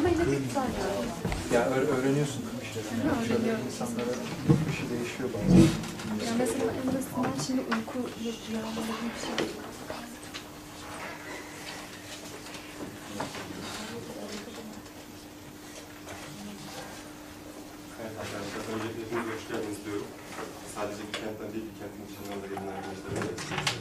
Ama yine tutar ya. Öğreniyorsun bir şeyler. Şöyle insanlara bir şey değişiyor bazen. Ya mesela en basitinden şimdi uyku rüyaları bir şey. Evet arkadaşlar, öncelikle hepiniz hoş geldiniz diyorum. Sadece bir kentten değil, bir kentin dışından da gelen arkadaşlara da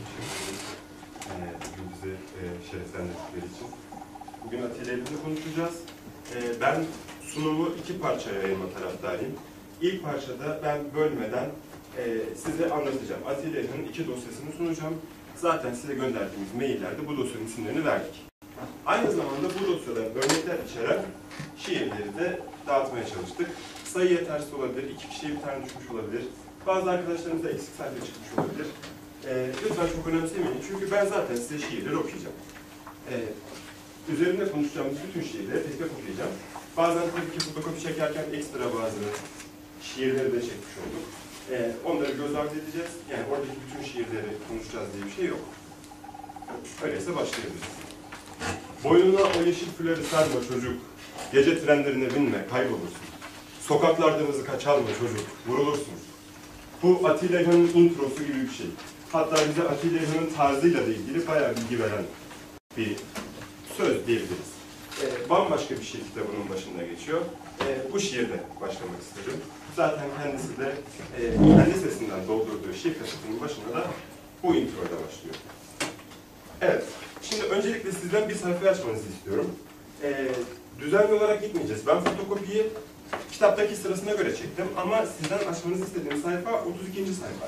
bugün bizi şereflendirdikleri için. Bugün Atilla ile konuşacağız. Ben sunumu iki parçaya ayırma taraftarıyım. İlk parçada ben bölmeden size anlatacağım. Atilla'nın iki dosyasını sunacağım. Zaten size gönderdiğimiz maillerde bu dosyanın isimlerini verdik. Aynı zamanda bu dosyadan örnekler içeren şiirleri de dağıtmaya çalıştık. Sayı yetersiz olabilir, iki kişiye bir tane düşmüş olabilir. Bazı arkadaşlarımız da eksik sayfa çıkmış olabilir. Lütfen çok önemsemeyin çünkü ben zaten size şiirleri okuyacağım. Üzerinde konuşacağımız bütün şiirleri tek tek okuyacağım. Bazen tabii ki fotokopi çekerken ekstra bazı şiirleri de çekmiş olduk. Onları göz ardı edeceğiz. Yani oradaki bütün şiirleri konuşacağız diye bir şey yok. Öyleyse başlayabiliriz. Boynuna o yeşil fuları sarma çocuk, gece trenlerine binme, kaybolursun. Sokaklarda kaçalma çocuk, vurulursun. Bu Atilla İlhan'ın introsu gibi bir şey. Hatta bize Atilla İlhan'ın tarzıyla da ilgili bayağı bilgi veren bir söz diyebiliriz. Bambaşka bir şiir kitabının başında geçiyor. Bu şiirde başlamak istedim. Zaten kendisi de kendi sesinden doldurduğu şiir kasıtının başına da bu introyla başlıyor. Evet, şimdi öncelikle sizden bir sayfayı açmanızı istiyorum. Düzenli olarak gitmeyeceğiz. Ben fotokopiyi kitaptaki sırasına göre çektim ama sizden açmanızı istediğim sayfa 32. sayfa.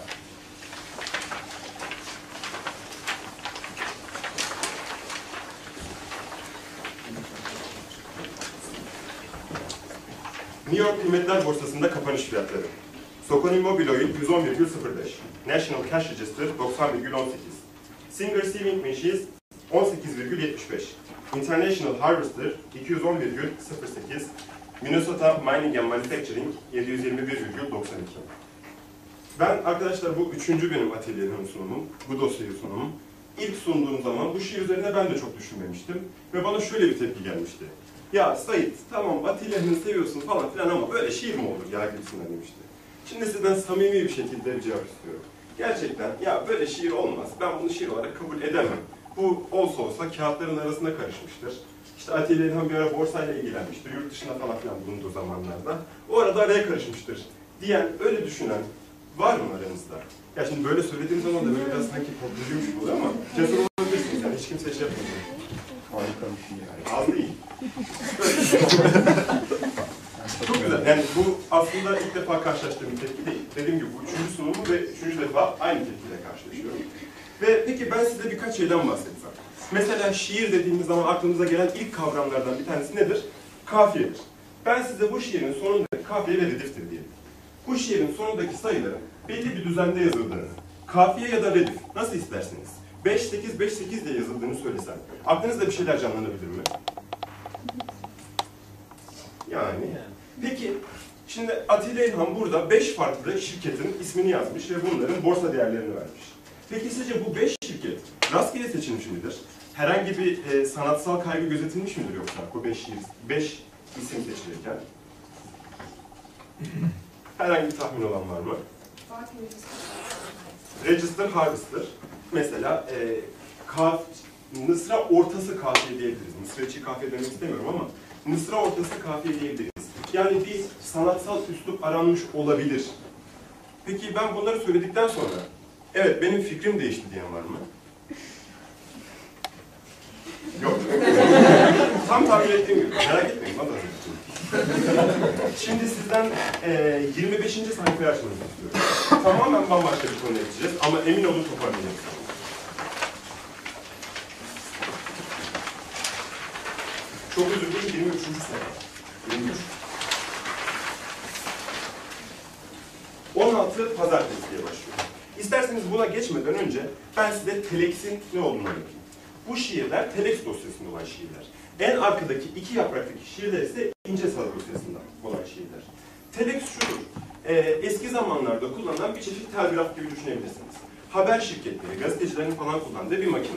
New York Kıymetler Borsası'nda kapanış fiyatları. Sokoni Mobil Oil 110,05. National Cash Register 90,18. Singer Sewing Machines 18,75. International Harvester 210,08. Minnesota Mining and Manufacturing 721,92. Ben arkadaşlar bu üçüncü benim Atilla'nın sunumum, bu dosyayı sunumum. İlk sunduğum zaman bu şiir üzerine ben de çok düşünmemiştim ve bana şöyle bir tepki gelmişti. Ya Sait, tamam Atilla'nı seviyorsun falan filan ama böyle şiir mi olur ya gibisinden demişti. Şimdi sizden samimi bir şekilde bir cevap istiyorum. Gerçekten ya böyle şiir olmaz, ben bunu şiir olarak kabul edemem. Bu olsa olsa kağıtların arasında karışmıştır. İşte Atilla İlhan bir ara borsayla ilgilenmiştir, yurt dışında falan filan bulunduğu zamanlarda. O arada araya karışmıştır diyen, öyle düşünen var mı aranızda? Ya şimdi böyle söylediğim zaman da böyle biraz sanki korkutucuymuş gibi oluyor ama cesur olabilirsiniz yani, hiç kimse şey yapmıyor. Harika bir şey yani. Az değil. Çok güzel. Yani bu aslında ilk defa karşılaştığım bir tepki değil. Dediğim gibi bu üçüncü sunumu ve üçüncü defa aynı tepkiyle karşılaşıyorum. Ve peki ben size birkaç şeyden bahsedeceğim. Mesela şiir dediğimiz zaman aklımıza gelen ilk kavramlardan bir tanesi nedir? Kafiyedir. Ben size bu şiirin sonundaki kafiye ve rediftir diyelim. Bu şiirin sonundaki sayıların belli bir düzende yazıldığını, kafiye ya da redif, nasıl isterseniz, 5-8-5-8 diye yazıldığını söylesem, aklınızda bir şeyler canlanabilir mi? Yani. Peki, şimdi Atilla İlhan burada 5 farklı şirketin ismini yazmış ve bunların borsa değerlerini vermiş. Peki sizce bu 5 şirket rastgele seçilmiş midir? Herhangi bir sanatsal kaygı gözetilmiş midir yoksa bu 5 isim seçilirken? Herhangi bir tahmin olan var mı? Register Harvester. Mesela Mısra ortası kafiye diyebiliriz. Mısra kafiye demek istemiyorum ama Mısra ortası kafiye diyebiliriz. Yani bir sanatsal üslup aranmış olabilir. Peki ben bunları söyledikten sonra evet benim fikrim değişti diyen var mı? Yok. Tam tahmin ettiğim gibi. Merak etmeyin. Şimdi sizden 25. sayfayı açmanızı istiyorum. Tamamen bambaşka bir konu edeceğiz ama emin olun toparlayacağız. Çok özür dilerim, 23. sayfa. 23. 16 Pazartesi diye başlıyor. İsterseniz buna geçmeden önce ben size Telex'in ne olduğunu anlatayım. Bu şiirler Telex dosyasında olan şiirler. En arkadaki 2 yapraktaki şiirler ise İnce Saz dosyasında olan şiirler. Telex şudur, eski zamanlarda kullanılan bir çeşit telgraf gibi düşünebilirsiniz. Haber şirketleri, gazetecilerin falan kullandığı bir makine.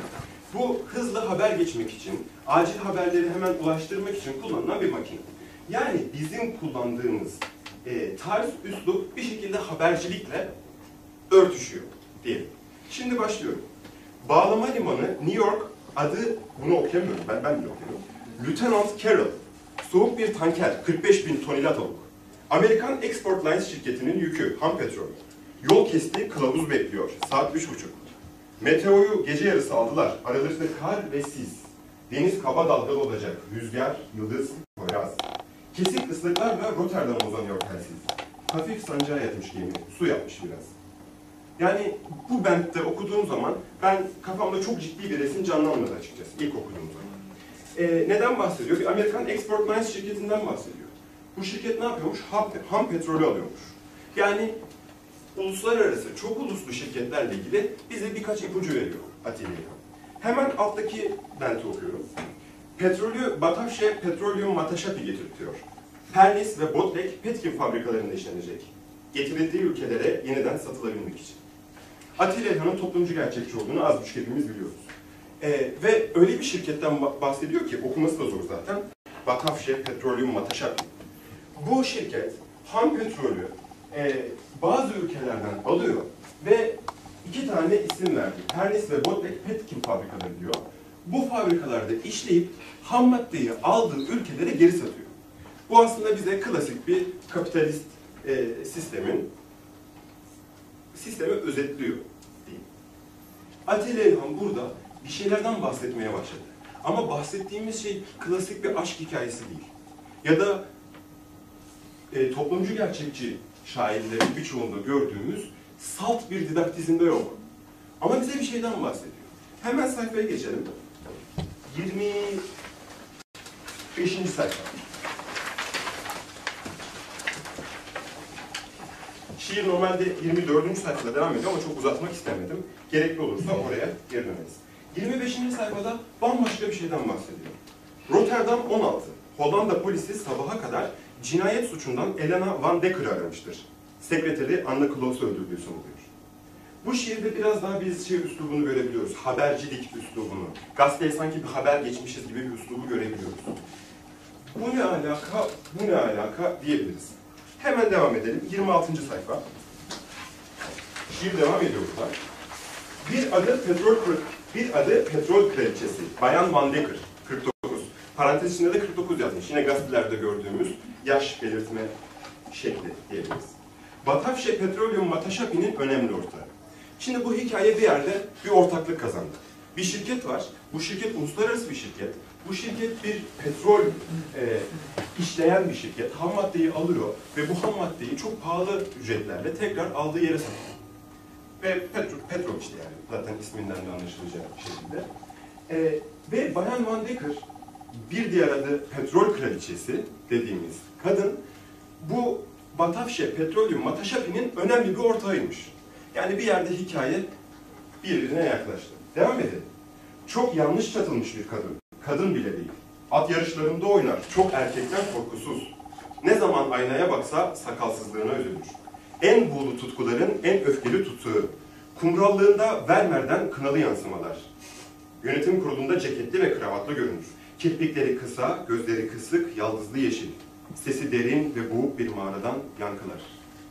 Bu hızlı haber geçmek için, acil haberleri hemen ulaştırmak için kullanılan bir makine. Yani bizim kullandığımız tarz, üslup bir şekilde habercilikle örtüşüyor diyelim. Şimdi başlıyorum. Bağlama limanı New York, adı, bunu okuyamıyorum, ben bile okuyamıyorum. Lieutenant Carroll, soğuk bir tanker, 45.000 ton ile tavuk. Amerikan Export Lines şirketinin yükü, ham petrol. Yol kesti, kılavuz bekliyor, saat 3.30. Meteoyu gece yarısı aldılar, aralarında kar ve sis. Deniz kaba dalgalı olacak, rüzgar, yıldız, poyraz. Kesik ıslıklarla Rotterdam'a uzanıyor telsiz. Hafif sancağa yatmış gemi, su yapmış biraz. Yani bu bentte okuduğum zaman ben kafamda çok ciddi bir resim canlanmadı açıkçası ilk okuduğum zaman. Neden bahsediyor? Bir Amerikan Export Lines şirketinden bahsediyor. Bu şirket ne yapıyormuş? Ham petrolü alıyormuş. Yani uluslararası, çok uluslu şirketlerle ilgili bize birkaç ipucu veriyor Atilla İlhan. Hemen alttaki benti okuyorum. Petrolü Batavşe Petroleum Mataşapi getirtiyor. Pernis ve Botlek petkim fabrikalarında işlenecek. Getirildiği ülkelere yeniden satılabilmek için. Atilla İlhan'ın toplumcu gerçekçi olduğunu az buçuk hepimiz biliyoruz. Ve öyle bir şirketten bahsediyor ki, okuması da zor zaten. Batavşe Petroleum Mataşapi. Bu şirket ham petrolü bazı ülkelerden alıyor ve iki tane isim verdi. Pernis ve Botlek petkim fabrikaları diyor. Bu fabrikalarda işleyip ham maddeyi aldığı ülkelere geri satıyor. Bu aslında bize klasik bir kapitalist sistemi özetliyor diyeyim. Atilla İlhan burada bir şeylerden bahsetmeye başladı. Ama bahsettiğimiz şey klasik bir aşk hikayesi değil. Ya da toplumcu gerçekçi şairlerin birçoğunda gördüğümüz salt bir didaktizmde yok. Ama bize bir şeyden bahsediyor. Hemen sayfaya geçelim. 25. sayfa. Şiir normalde 24. sayfada devam ediyor ama çok uzatmak istemedim. Gerekli olursa oraya geri döneriz. 25. sayfada bambaşka bir şeyden bahsediyor. Rotterdam 16. Hollanda polisi sabaha kadar cinayet suçundan Elena van Dekker'ı aramıştır. Sekreteri Anna Klaus'u öldürdüğü sanılıyor. Bu şiirde biraz daha biz üslubunu görebiliyoruz. Habercilik üslubunu. Gazeteye sanki bir haber geçmişiz gibi bir üslubu görebiliyoruz. Bu ne alaka, bu ne alaka diyebiliriz. Hemen devam edelim. 26. sayfa. Şiir devam ediyor burada. Bir adı petrol kraliçesi. Bayan Van Dekker. 49. Parantez içinde de 49 yazmış. Yine gazetelerde gördüğümüz yaş belirtme şekli diyebiliriz. Batavşe Petroleum Mataşapi'nin önemli ortağı. Şimdi bu hikaye bir yerde bir ortaklık kazandı. Bir şirket var. Bu şirket uluslararası bir şirket. Bu şirket bir petrol işleyen bir şirket. Ham maddeyi alıyor ve bu ham maddeyi çok pahalı ücretlerle tekrar aldığı yere satıyor. Ve petrol işte yani. Zaten isminden de anlaşılacağı şekilde. Ve Bayan Van Dekker, bir diğer adı petrol kraliçesi dediğimiz kadın, bu Batavşe Petroleum Mataşapi'nin önemli bir ortağıymış. Yani bir yerde hikaye birbirine yaklaştı. Devam edelim. Çok yanlış çatılmış bir kadın. Kadın bile değil. At yarışlarında oynar. Çok erkekten korkusuz. Ne zaman aynaya baksa sakalsızlığına üzülür. En buğulu tutkuların en öfkeli tutsağı. Kumrallığında Vermeer'den kınalı yansımalar. Yönetim kurulunda ceketli ve kravatlı görünür. Kirpikleri kısa, gözleri kısık, yaldızlı yeşil. Sesi derin ve boğuk bir mağaradan yankılar.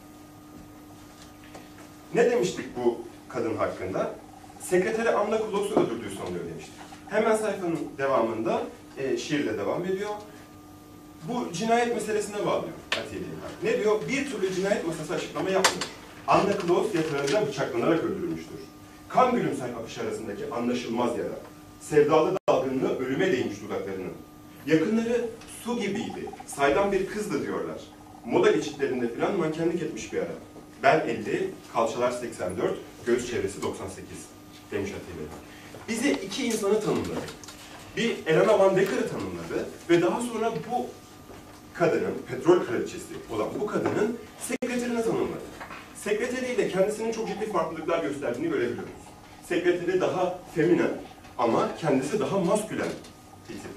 Ne demiştik bu kadın hakkında? Sekreteri Anna Klaus'u öldürdüğü sanılıyor demiştik. Hemen sayfanın devamında şiirle devam ediyor. Bu cinayet meselesine bağlıyor Atilla İlhan. Ne diyor? Bir türlü cinayet masası açıklama yapmıyor. Anna Klaus yatağında bıçaklanarak öldürülmüştür. Kan gülümser akış arasındaki anlaşılmaz yara. Sevdalı dalgınlığı ölüme değmiş dudaklarının. Yakınları su gibiydi, saydam bir kızdı diyorlar. Moda geçitlerinde filan mankenlik etmiş bir ara. Bel 50, kalçalar 84, göğüs çevresi 98 demiş Atilla İlhan. Bize iki insanı tanımladı. Bir Elena Van Dekker'ı tanımladı ve daha sonra bu kadının, petrol kraliçesi olan bu kadının sekreterini tanımladı. Sekreteriyle kendisinin çok ciddi farklılıklar gösterdiğini görebiliyoruz. Sekreteri daha feminen ama kendisi daha maskülen bir tip.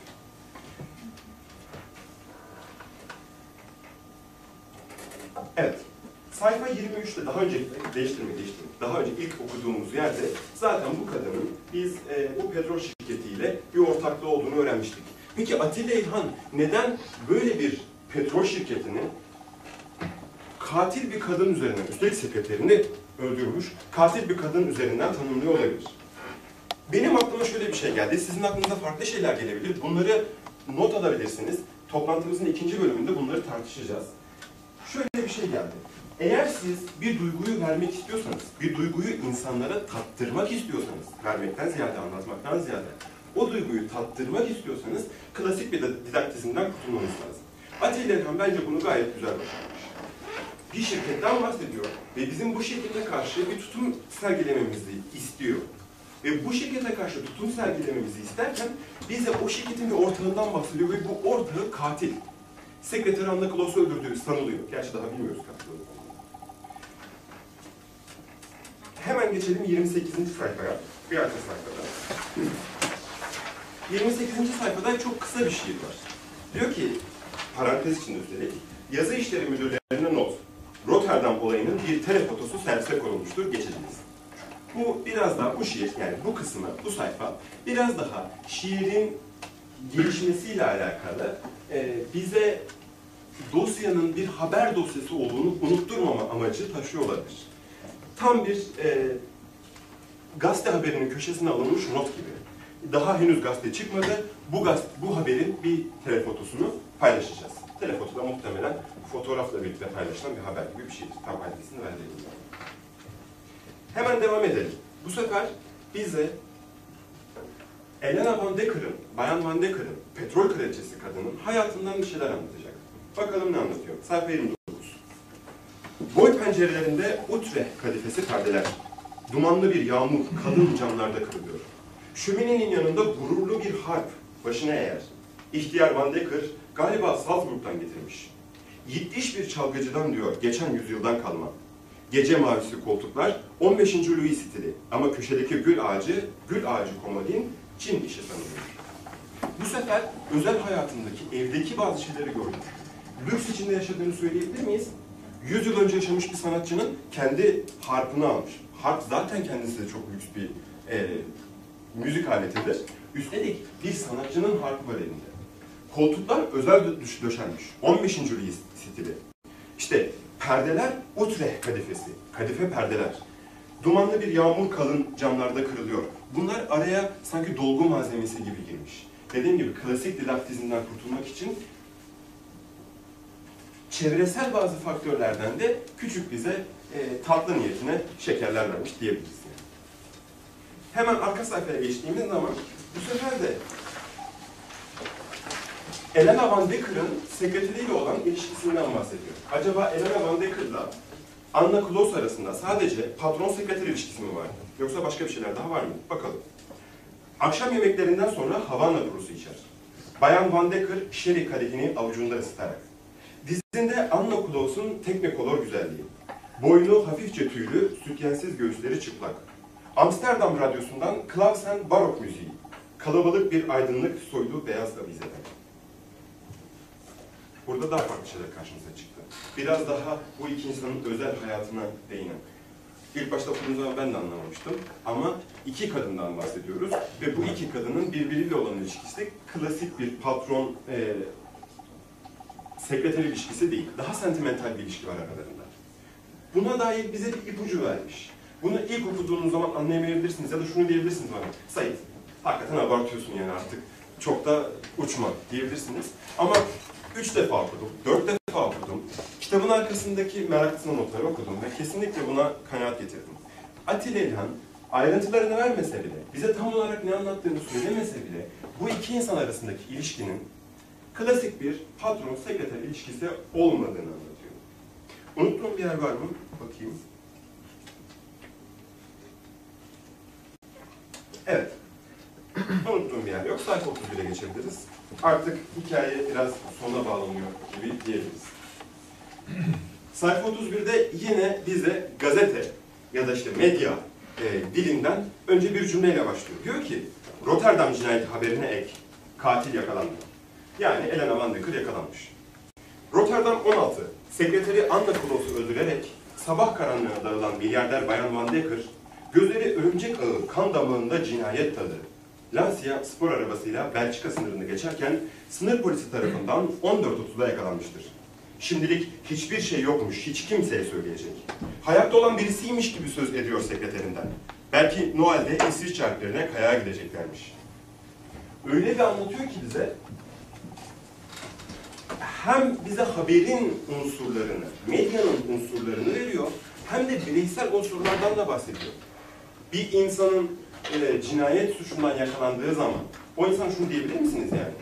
Evet. Sayfa 23'te daha önce daha önce ilk okuduğumuz yerde zaten bu kadının biz bu petrol ile bir ortaklığı olduğunu öğrenmiştik. Peki Atilla İlhan neden böyle bir petrol şirketinin katil bir kadın üzerinden, üstelik sekreterini öldürmüş, katil bir kadın üzerinden tanımlıyor olabilir? Benim aklıma şöyle bir şey geldi. Sizin aklınıza farklı şeyler gelebilir. Bunları not alabilirsiniz. Toplantımızın 2. bölümünde bunları tartışacağız. Şöyle bir şey geldi. Eğer siz bir duyguyu vermek istiyorsanız, bir duyguyu insanlara tattırmak istiyorsanız, vermekten ziyade, anlatmaktan ziyade, o duyguyu tattırmak istiyorsanız klasik bir didaktizmden kurtulmanız lazım. Atilla İlhan bence bunu gayet güzel başarmış. Bir şirketten bahsediyor ve bizim bu şirkete karşı bir tutum sergilememizi istiyor. Ve bu şirkete karşı tutum sergilememizi isterken bize o şirketin bir ortağından bahsediyor ve bu ortağı katil. Sekreter Anna Klaus'u öldürdüğü sanılıyor. Gerçi daha bilmiyoruz katil olduğunu. Hemen geçelim 28. sayfaya. Bir arka sayfada. 28. sayfada çok kısa bir şiir var. Diyor ki, parantez içinde üstelik, yazı işleri müdürlerine not. Rotterdam olayının bir telefotosu servise konulmuştur, geçeceğiz. Bu biraz daha, bu şiir, yani bu kısmı, bu sayfa, biraz daha şiirin gelişmesiyle alakalı bize dosyanın bir haber dosyası olduğunu unutturmama amacı taşıyor olabilir. Tam bir gazete haberinin köşesine alınmış not gibi. Daha henüz gazete çıkmadı, bu haberin bir telefotosunu paylaşacağız. Telefoto da muhtemelen fotoğrafla birlikte paylaşılan bir haber gibi bir şeydir. Tam adresini verdiğim. Hemen devam edelim. Bu sefer bize Elena Van Dekker'ın, Bayan Van Dekker'ın, petrol kraliçesi kadının hayatından bir şeyler anlatacak. Bakalım ne anlatıyor? Sayfa 29. Boy pencerelerinde Utrecht kadifesi perdeler. Dumanlı bir yağmur kalın camlarda kırılıyor. Şöminenin yanında gururlu bir harp başına eğer. İhtiyar Van Dekker galiba Salzburg'dan getirmiş. Yitmiş bir çalgıcıdan diyor, geçen yüzyıldan kalma. Gece mavisi koltuklar 15. Louis stili ama köşedeki gül ağacı komodin Çin işi sanılıyor. Bu sefer özel hayatındaki, evdeki bazı şeyleri gördük. Lüks içinde yaşadığını söyleyebilir miyiz? 100 yıl önce yaşamış bir sanatçının kendi harpını almış. Harp zaten kendisi de çok lüks bir müzik aletidir. Üstelik bir sanatçının harpı var elinde. Koltuklar özel döşenmiş. 15. Louis stili. İşte perdeler Utrecht kadifesi. Kadife perdeler. Dumanlı bir yağmur kalın camlarda kırılıyor. Bunlar araya sanki dolgu malzemesi gibi girmiş. Dediğim gibi klasik didaktizmden kurtulmak için çevresel bazı faktörlerden de küçük bize tatlı niyetine şekerler vermiş diyebiliriz. Yani. Hemen arka sayfaya geçtiğimiz zaman bu sefer de Elena Van Dekker'ın sekreteriyle olan ilişkisinden bahsediyor. Acaba Elena Van Dekker'la Anna Klaus arasında sadece patron-sekreter ilişkisi mi vardı? Yoksa başka bir şeyler daha var mı? Bakalım. Akşam yemeklerinden sonra Havana purusu içer. Bayan Van Dekker sherry kadehini avucunda ısıtarak. Dizinde Anna Klaus'un teknikolor güzelliği. Boynu hafifçe tüylü, sütyensiz göğüsleri çıplak. Amsterdam radyosundan Clausen barok müziği. Kalabalık bir aydınlık soylu beyaz avizeden. Burada daha farklı şeyler karşımıza çıktı. Biraz daha bu iki insanın özel hayatına değinen. İlk başta okuduğum zaman ben de anlamamıştım. Ama iki kadından bahsediyoruz. Ve bu iki kadının birbiriyle olan ilişkisi klasik bir patron sekreter ilişkisi değil. Daha sentimental bir ilişki var aralarında. Buna dair bize bir ipucu vermiş. Bunu ilk okuduğunuz zaman anlayamayabilirsiniz ya da şunu diyebilirsiniz bana. Sait, hakikaten abartıyorsun yani artık. Çok da uçma diyebilirsiniz. Ama 3 defa okudum, 4 defa okudum. Kitabın arkasındaki meraklısına notları okudum ve kesinlikle buna kanaat getirdim. Atilla İlhan ayrıntılarını vermese bile, bize tam olarak ne anlattığını söylemese bile bu iki insan arasındaki ilişkinin klasik bir patron-sekreter ilişkisi olmadığını anlatıyor. Unuttuğum bir yer var mı? Bakayım. Evet. Unuttuğum bir yer yok. Sayfa 31'e geçebiliriz. Artık hikaye biraz sona bağlanıyor gibi diyebiliriz. Sayfa 31'de yine bize gazete ya da işte medya dilinden önce bir cümleyle başlıyor. Diyor ki, Rotterdam cinayeti haberine ek, katil yakalandı. Yani Elena Van Dekker yakalanmış. Rotterdam 16, sekreteri Anna Klaus'u öldürerek sabah karanlığına dağılan milyarder Bayan Van Dekker, gözleri örümcek ağı kan damağında cinayet tadı. Lancia spor arabasıyla Belçika sınırını geçerken sınır polisi tarafından 14.30'da yakalanmıştır. Şimdilik hiçbir şey yokmuş, hiç kimseye söyleyecek. Hayatta olan birisiymiş gibi söz ediyor sekreterinden. Belki Noel'de İsviçre Alplerine kayağa gideceklermiş. Öyle bir anlatıyor ki bize, hem bize haberin unsurlarını, medyanın unsurlarını veriyor, hem de bireysel unsurlardan da bahsediyor. Bir insanın cinayet suçundan yakalandığı zaman, o insan şunu diyebilir misiniz yani?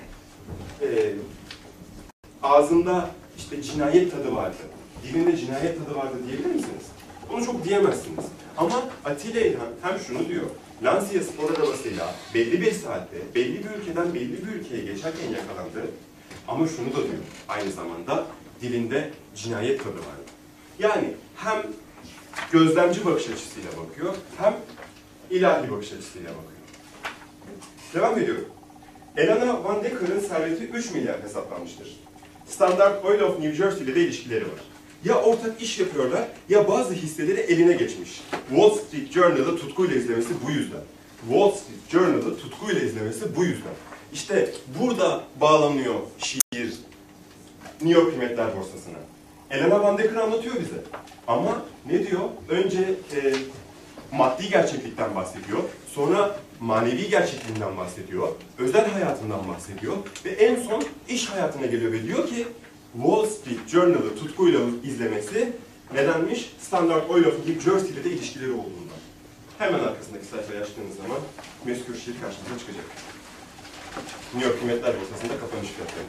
Ağzında işte cinayet tadı vardı, dilinde cinayet tadı vardı diyebilir misiniz? Bunu çok diyemezsiniz. Ama Atilla İlhan hem şunu diyor, Lancia spor arabasıyla belli bir saatte, belli bir ülkeden belli bir ülkeye geçerken yakalandı. Ama şunu da diyor, aynı zamanda dilinde cinayet tadı vardı. Yani hem gözlemci bakış açısıyla bakıyor, hem ilahi bakış açısıyla bakıyor. Devam ediyorum. Elena Van Decker'ın serveti 3 milyar hesaplanmıştır. Standard Oil of New Jersey ile de ilişkileri var. Ya ortak iş yapıyorlar, ya bazı hisseleri eline geçmiş. Wall Street Journal'ı tutkuyla izlemesi bu yüzden. Wall Street Journal'ı tutkuyla izlemesi bu yüzden. İşte burada bağlanıyor şiir New York Kıymetler Borsası'na. Elena Van Decker anlatıyor bize. Ama ne diyor? Önce maddi gerçeklikten bahsediyor. Sonra manevi gerçekliğinden bahsediyor. Özel hayatından bahsediyor. Ve en son iş hayatına geliyor ve diyor ki Wall Street Journal'ı tutkuyla izlemesi nedenmiş? Standard Oil of New Jersey ile de ilişkileri olduğundan. Hemen arkasındaki sayfayı açtığınız zaman meskûr şiir karşınıza çıkacak. New York Kıymetler Borsası'nda kapanış fiyatları.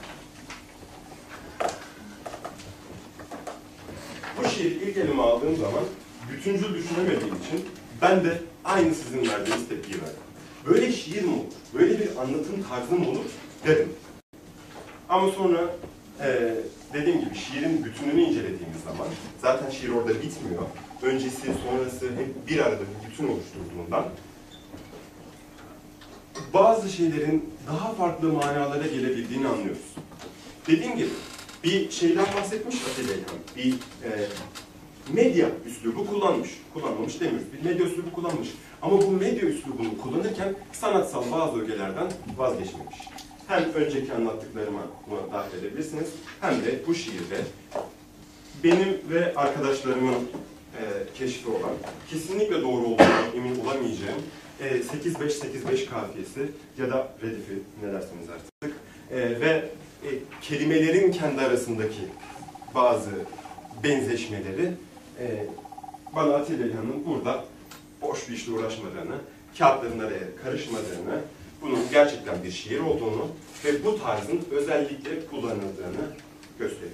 Bu şiiri ilk elime aldığım zaman bütüncül düşünemediğim için ben de aynı sizin verdiğiniz tepkiyi verdim. Böyle şiir mi olur? Böyle bir anlatım tarzı mı olur? Dedim. Ama sonra dediğim gibi şiirin bütününü incelediğimiz zaman zaten şiir orada bitmiyor. Öncesi, sonrası hep bir arada bir bütün oluşturduğundan bazı şeylerin daha farklı manalara gelebildiğini anlıyoruz. Dediğim gibi bir şeyden bahsetmiş Atilla İlhan. Bir medya üslubu kullanmış. Kullanmamış demiyoruz. Bir medya üslubu kullanmış. Ama bu medya üslubunu kullanırken sanatsal bazı ögelerden vazgeçmemiş. Hem önceki anlattıklarıma bunu dahil edebilirsiniz, hem de bu şiirde benim ve arkadaşlarımın keşfi olan, kesinlikle doğru olduğuna emin olamayacağım 8-5-8-5 kafiyesi ya da redifi ne derseniz artık ve kelimelerin kendi arasındaki bazı benzeşmeleri bana Atilla İlhan'ın burada boş bir işle uğraşmadığını, kağıtların araya karışmadığını, bunun gerçekten bir şiir olduğunu ve bu tarzın özellikle kullanıldığını gösteriyor.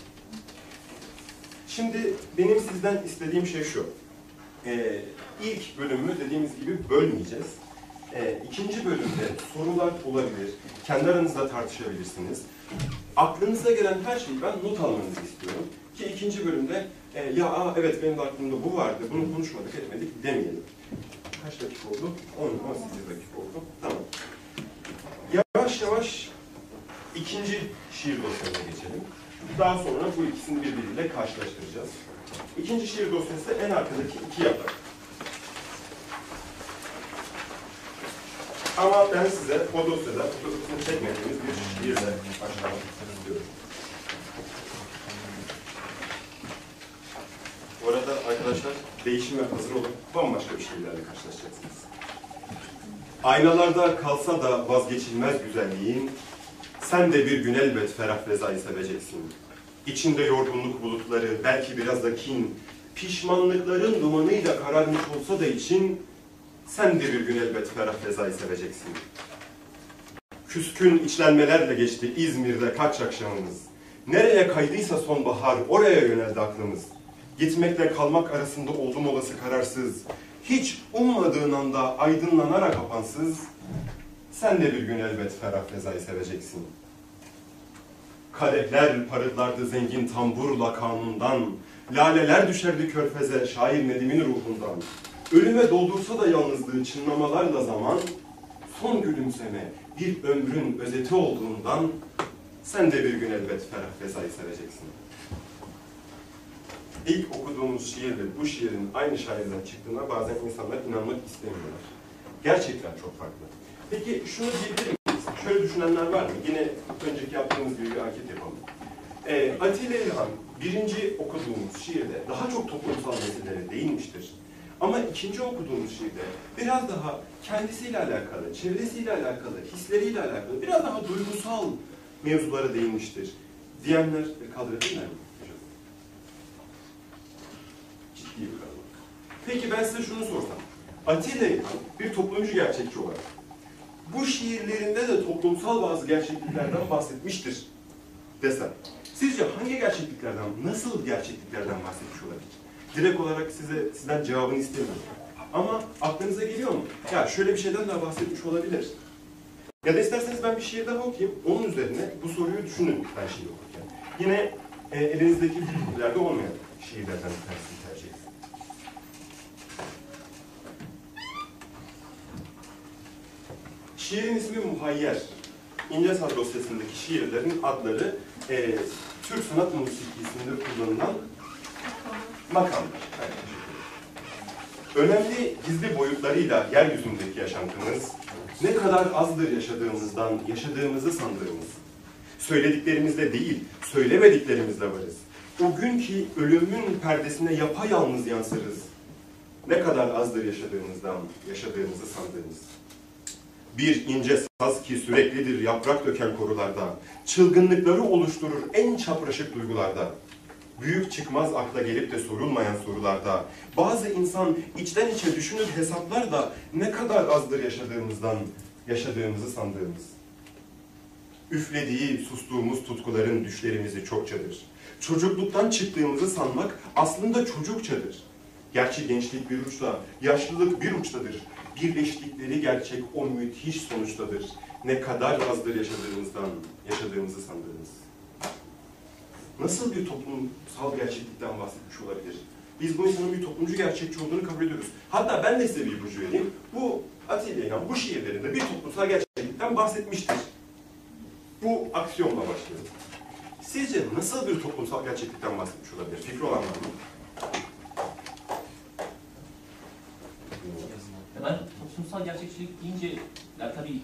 Şimdi benim sizden istediğim şey şu. İlk bölümü dediğimiz gibi bölmeyeceğiz. İkinci bölümde sorular olabilir. Kendi aranızda tartışabilirsiniz. Aklınıza gelen her şeyi ben not almanızı istiyorum. Ki ikinci bölümde evet benim de aklımda bu vardı, bunu konuşmadık etmedik demeyelim. Kaç dakika oldu? 10-18 dakika oldu. Tamam. Yavaş yavaş ikinci şiir dosyasına geçelim. Daha sonra bu ikisini birbiriyle karşılaştıracağız. İkinci şiir dosyası en arkadaki 2 yaprak. Ama ben size o dosyada fotoğrafını çekmediğimiz bir şiirle başlamak istiyorum. Bu arada arkadaşlar değişime hazır olun, bambaşka bir şeylerle karşılaşacaksınız. Aynalarda kalsa da vazgeçilmez güzelliğin, sen de bir gün elbet ferah vezayı seveceksin. İçinde yorgunluk bulutları, belki biraz da kin, pişmanlıkların dumanıyla kararmış olsa da için, sen de bir gün elbet ferah vezayı seveceksin. Küskün içlenmelerle geçti İzmir'de kaç akşamımız. Nereye kaydıysa sonbahar, oraya yöneldi aklımız. Gitmekle kalmak arasında oldum olası kararsız. Hiç ummadığın anda aydınlanarak kapansız, sen de bir gün elbet ferah vezayı seveceksin. Kadehler parıtlardı zengin tamburla kanundan, laleler düşerdi körfeze şair Nedim'in ruhundan. Ölüme doldursa da yalnızlığı çınlamalarla zaman, son gülümseme bir ömrün özeti olduğundan, sen de bir gün elbet ferah vezayı seveceksin. İlk okuduğumuz şiirle bu şiirin aynı şairden çıktığına bazen insanlar inanmak istemiyorlar. Gerçekten çok farklı. Peki şunu diyebilir miyiz? Şöyle düşünenler var mı? Yine önceki yaptığımız gibi bir anket yapalım. Atilla İlhan birinci okuduğumuz şiirde daha çok toplumsal meselelere değinmiştir. Ama ikinci okuduğumuz şiirde biraz daha kendisiyle alakalı, çevresiyle alakalı, hisleriyle alakalı, biraz daha duygusal mevzulara değinmiştir diyenler kaldırabilirler mi? Ciddi bir kalabalık. Peki ben size şunu sorsam. Atilla İlhan bir toplumcu gerçekçi olarak bu şiirlerinde de toplumsal bazı gerçekliklerden bahsetmiştir desem. Sizce hangi gerçekliklerden, nasıl gerçekliklerden bahsetmiş olabilir? Direkt olarak sizden cevabını istemiyorum. Ama aklınıza geliyor mu? Ya şöyle bir şeyden daha bahsetmiş olabilir. Ya da isterseniz ben bir şiir daha okuyayım. Onun üzerine bu soruyu düşünün ben şiir okurken. Yine elinizdeki bilgilerde olmayan şiirlerden bir tanesini tercih edin. Şiirin ismi Muhayyer. İncesar dosyasındaki şiirlerin adları Türk sanat musikisinde kullanılan makamlar. Önemli gizli boyutlarıyla yeryüzündeki yaşantımız ne kadar azdır yaşadığımızı sandığımız. Söylediklerimizde değil, söylemediklerimizde varız. O gün ki ölümün perdesine yapayalnız yansırız. Ne kadar azdır yaşadığımızı sandığımız. Bir ince saz ki süreklidir yaprak döken korularda, çılgınlıkları oluşturur en çapraşık duygularda. Büyük çıkmaz akla gelip de sorulmayan sorularda, bazı insan içten içe düşünür hesaplar da ne kadar azdır yaşadığımızı sandığımız. Üflediği, sustuğumuz tutkuların düşlerimizi çokçadır. Çocukluktan çıktığımızı sanmak aslında çocukçadır. Gerçi gençlik bir uçta, yaşlılık bir uçtadır. Birleştikleri gerçek o müthiş sonuçtadır. Ne kadar azdır yaşadığımızı sandığımız. Nasıl bir toplumsal gerçeklikten bahsetmiş olabilir? Biz bu insanın bir toplumcu gerçekçi olduğunu kabul ediyoruz. Hatta ben de size bir ipucu vereyim. Bu Atilla İlhan bu şiirlerinde bir toplumsal gerçeklikten bahsetmiştir. Bu aksiyonla başlayalım. Sizce nasıl bir toplumsal gerçeklikten bahsetmiş olabilir? Fikri olan var mı? Ben toplumsal gerçekçilik deyince, yani tabii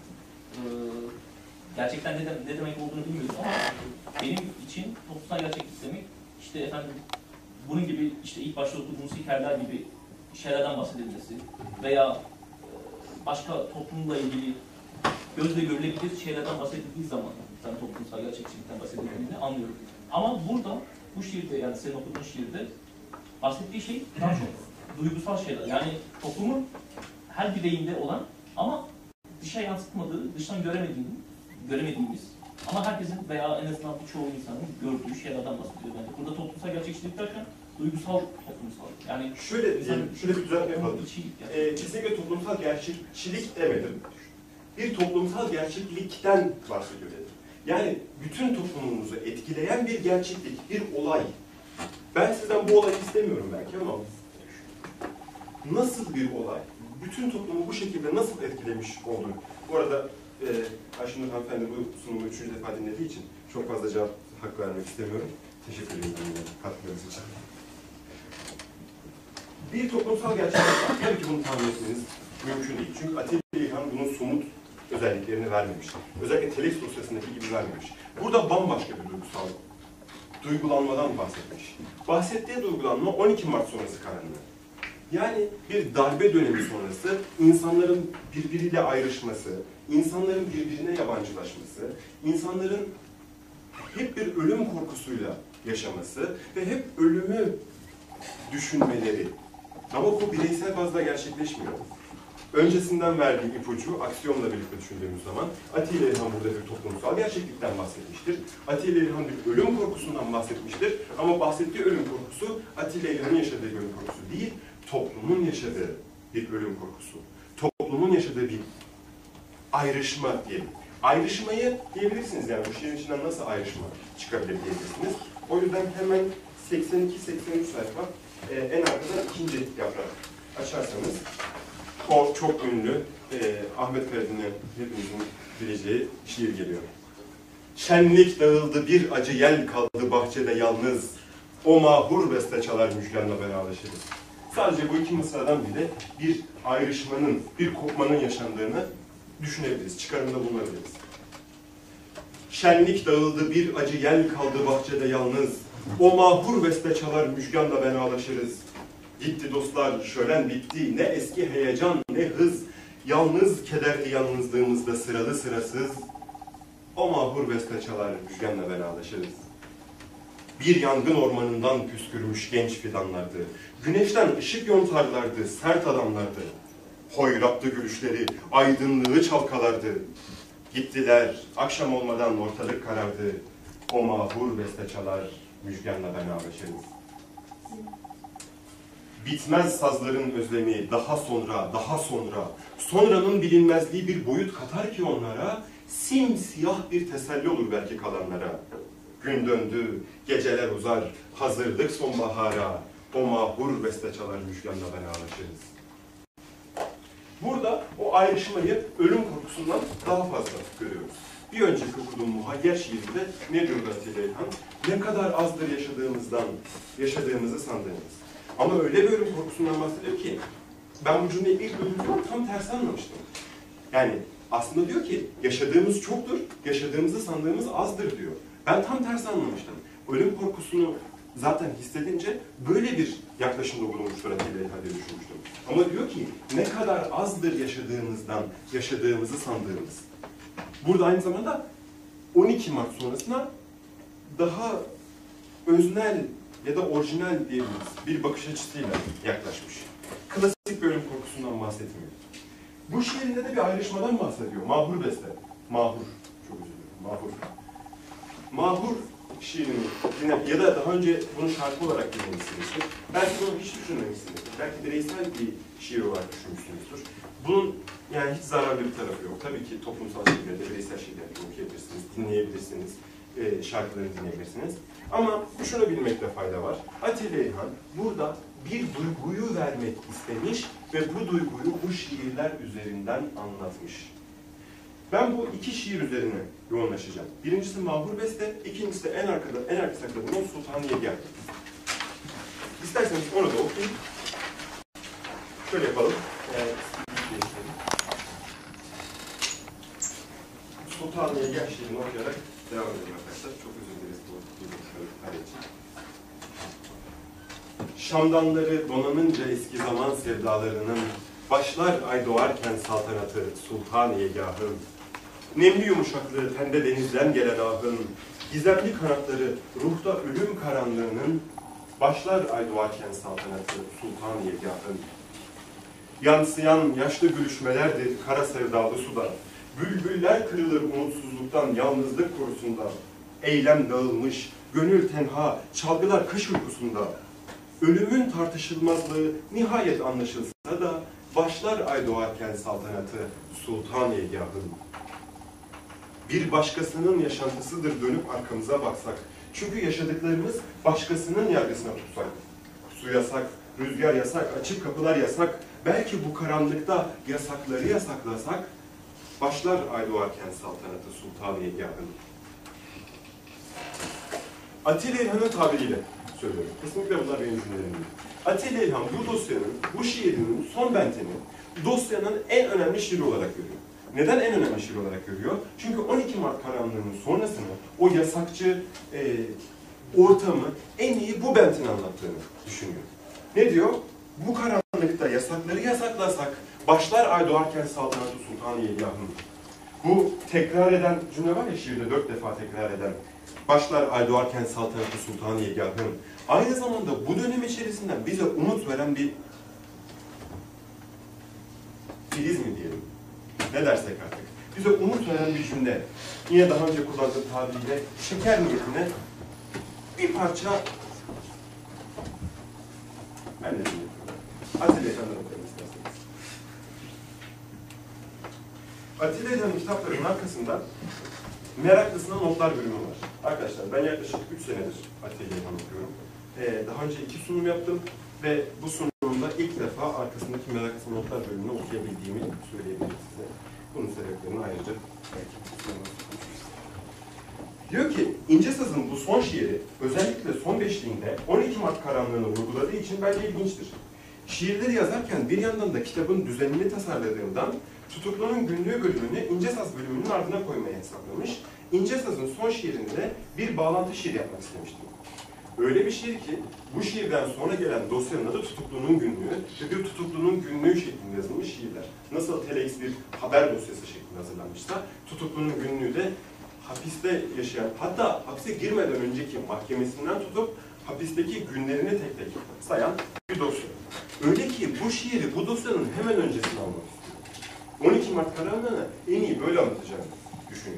gerçekten ne demek olduğunu bilmiyorum ama benim için toplumsal gerçeklik demek, işte efendim, bunun gibi işte ilk başta okuduğumuz hikayeler gibi şeylerden bahsedilmesi veya başka toplumla ilgili gözle görülebilir şeylerden bahsedildiği zaman ben toplumsal gerçekçilikten bahsedildiğini anlıyorum. Ama burada, bu şiirde, yani senin okuduğun şiirde bahsettiği şey daha çok duygusal şeyler. Yani toplumun her bireyinde olan ama dışa yansıtmadığı, dıştan göremediğimiz ama herkesin veya en azından birçoğu insanın gördüğü şeylerden bahsediyor bence. Burada toplumsal gerçekçilik derken duygusal toplumsal. Yani şöyle bir düzeltme yapalım. Kesinlikle toplumsal gerçekçilik demedim. Bir toplumsal gerçeklikten bahsediyor dedim. Yani bütün toplumumuzu etkileyen bir gerçeklik, bir olay. Ben sizden bu olayı istemiyorum belki ama nasıl bir olay? Bütün toplumu bu şekilde nasıl etkilemiş oldu? Bu arada Ayşenur hanımefendi bu sunumu 3. defa dinlediği için çok fazla cevap hak vermek istemiyorum. Teşekkür ederim katkılarınız için. Bir toplumsal gerçeklik, tabii ki bunu tahmin etmeniz mümkün değil. Çünkü Atilla İlhan bunun somut özelliklerini vermemiş. Özellikle Telex dosyasındaki gibi vermemiş. Burada bambaşka bir duygusal duygulanmadan bahsetmiş. Bahsettiği duygulanma 12 Mart sonrası karanlığı. Yani bir darbe dönemi sonrası insanların birbiriyle ayrışması, insanların birbirine yabancılaşması, insanların hep bir ölüm korkusuyla yaşaması ve hep ölümü düşünmeleri. Ama bu bireysel bazda gerçekleşmiyor. Öncesinden verdiği ipucu, aksiyonla birlikte düşündüğümüz zaman Atilla İlhan burada bir toplumsal gerçeklikten bahsetmiştir. Atilla İlhan bir ölüm korkusundan bahsetmiştir. Ama bahsettiği ölüm korkusu Atilla İlhan'ın yaşadığı bir ölüm korkusu değil, toplumun yaşadığı bir ölüm korkusu. Toplumun yaşadığı bir ayrışma diyelim. Ayrışmayı diyebilirsiniz, yani bu şiirin içinden nasıl ayrışma çıkabilir diyebilirsiniz. O yüzden hemen 82-83 sayfa en arkada ikinci yaprak açarsanız o çok ünlü Ahmet Ferdi'nin hepimizin bileceği şiir geliyor. Şenlik dağıldı, bir acı yel kaldı bahçede yalnız. O mahur beste çalar müjganla beraberleşiriz. Sadece bu iki mısradan bile bir ayrışmanın, bir kopmanın yaşandığını düşünebiliriz, çıkarımda bulunabiliriz. Şenlik dağıldı, bir acı yel kaldı bahçede yalnız. O mahur beste çalar, müjganla ben ağlaşırız. Gitti dostlar, şölen bitti, ne eski heyecan, ne hız. Yalnız kederli yalnızlığımızda sıralı sırasız. O mahur beste çalar, müjganla ben ağlaşırız. Bir yangın ormanından püskürmüş genç fidanlardı. Güneşten ışık yontarlardı, sert adamlardı. Hoyrattı gülüşleri, aydınlığı çalkalardı. Gittiler, akşam olmadan ortalık karardı. O mahur beste çalar, müjganla ben ağlaşırız. Bitmez sazların özlemi, daha sonra, daha sonra. Sonranın bilinmezliği bir boyut katar ki onlara, simsiyah bir teselli olur belki kalanlara. Gün döndü, geceler uzar, hazırlık sonbahara. O mahur beste çalar, müjganla ben ağlaşırız. Burada o ayrışmayı ölüm korkusundan daha fazla görüyoruz. Bir önceki okuduğum Muhayyer şiirinde ne diyor Atilla İlhan? Ne kadar azdır yaşadığımızı sandığımız. Ama öyle bir ölüm korkusundan bahsediyor ki, ben bu cümleyi ilk duyduğumda tam tersi anlamıştım. Yani aslında diyor ki, yaşadığımız çoktur, yaşadığımızı sandığımız azdır diyor. Ben tam tersi anlamıştım. Ölüm korkusunu zaten hissedince böyle bir yaklaşımda bulunmuştur Atilla İlhan diye düşünmüştüm. Ama diyor ki, ne kadar azdır yaşadığımızı sandığımız. Burada aynı zamanda 12 Mart sonrasına daha öznel ya da orijinal diyebiliriz bir bakış açısıyla yaklaşmış. Klasik bir ölüm korkusundan bahsetmiyor. Bu şiirinde de bir ayrışmadan bahsediyor. Mahur beste. Mahur. Çok özür dilerim. Mahur. Mahur şiirini ya da daha önce bunu şarkı olarak dinlemişsinizdir. Belki bunu hiç düşünmemişsinizdir. Belki bireysel bir şiir olarak düşünmüşsünüzdür. Bunun yani hiç zararlı bir tarafı yok. Tabii ki toplumsal şiirlerde, bireysel şiirlerde okuyabilirsiniz, dinleyebilirsiniz, şarkılarını dinleyebilirsiniz. Ama şunu bilmekte fayda var. Atilla İlhan burada bir duyguyu vermek istemiş ve bu duyguyu bu şiirler üzerinden anlatmış. Ben bu iki şiir üzerine yoğunlaşacağım. Birincisi Mahur Beste, ikincisi de en arka sakladığım Sultaniye Gel. İsterseniz onu da okuyayım. Şöyle yapalım. Sultaniye Gel şiirini okuyarak devam edelim arkadaşlar. Çok özür dileriz bu kare için. Şamdanları donanınca eski zaman sevdalarının, başlar ay doğarken saltanatı Sultaniyegahın, nemli yumuşaklığı tende denizden gelen ahın, gizemli kanatları ruhta ölüm karanlığının, başlar ay doğarken saltanatı Sultaniyegahın. Yansıyan yaşlı gülüşmelerdir kara sevdalı suda, bülbüller kırılır umutsuzluktan, yalnızlık korusunda, eylem dağılmış, gönül tenha, çalgılar kış uykusunda, ölümün tartışılmazlığı nihayet anlaşılsa da, başlar ay doğarken saltanatı Sultaniyegahın. Bir başkasının yaşantısıdır dönüp arkamıza baksak. Çünkü yaşadıklarımız başkasının yargısına tutsak. Su yasak, rüzgar yasak, açık kapılar yasak. Belki bu karanlıkta yasakları yasaklasak, başlar ay doğarken saltanatı Sultaniyegahın. Atilla İlhan'ın tabiriyle söylüyorum. Kesinlikle bunlar benim cümlelerim değil. Atilla İlhan bu dosyanın, bu şiirinin son bentini dosyanın en önemli şiiri olarak görüyor. Neden en önemli şiir olarak görüyor? Çünkü 12 Mart karanlığının sonrasını, o yasakçı ortamı en iyi bu bentin anlattığını düşünüyor. Ne diyor? Bu karanlıkta yasakları yasaklasak, başlar ay doğarken saltanatı Sultaniyegahın. Bu tekrar eden cümle var ya şiirde 4 defa tekrar eden. Başlar ay doğarken saltanatı Sultaniyegahın. Aynı zamanda bu dönem içerisinden bize umut veren bir filiz mi diyelim? Ne dersek artık. Bize umut veren bir cümle. Yine daha önce kullandığım tabiriyle şeker niyetine bir parça ben de dinliyorum. Atilla İlhan'dan okuyalım isterseniz. Atilla İlhan'ın kitaplarının arkasında Meraklısına Notlar bölümü var. Arkadaşlar ben yaklaşık 3 senedir Atilla İlhan okuyorum. Daha önce 2 sunum yaptım ve bu sunumda ilk defa arkasındaki Meraklısına Notlar bölümünü okuyabildiğimi söyleyebilirim size. Bunun sebeplerini ayrıca belki diyor ki, İnce Saz'ın bu son şiiri özellikle son beşliğinde 12 Mart karanlığını vurguladığı için bence ilginçtir. Şiirleri yazarken bir yandan da kitabın düzenini tasarladığımdan Tutuklunun günlüğü bölümünü İnce Saz bölümünün ardına koymaya hesaplamış. İnce Saz'ın son şiirinde bir bağlantı şiir yapmak istemiştim. Öyle bir şiir ki, bu şiirden sonra gelen dosyanın adı Tutuklunun Günlüğü ve bir Tutuklunun Günlüğü şeklinde yazılmış şiirler. Nasıl Telex bir haber dosyası şeklinde hazırlanmışsa, Tutuklunun Günlüğü de hapiste yaşayan, hatta hapse girmeden önceki mahkemesinden tutup hapisteki günlerini tek tek sayan bir dosya. Öyle ki bu şiiri bu dosyanın hemen öncesine almak istiyorum. 12 Mart kararını en iyi böyle anlatacağım düşünün.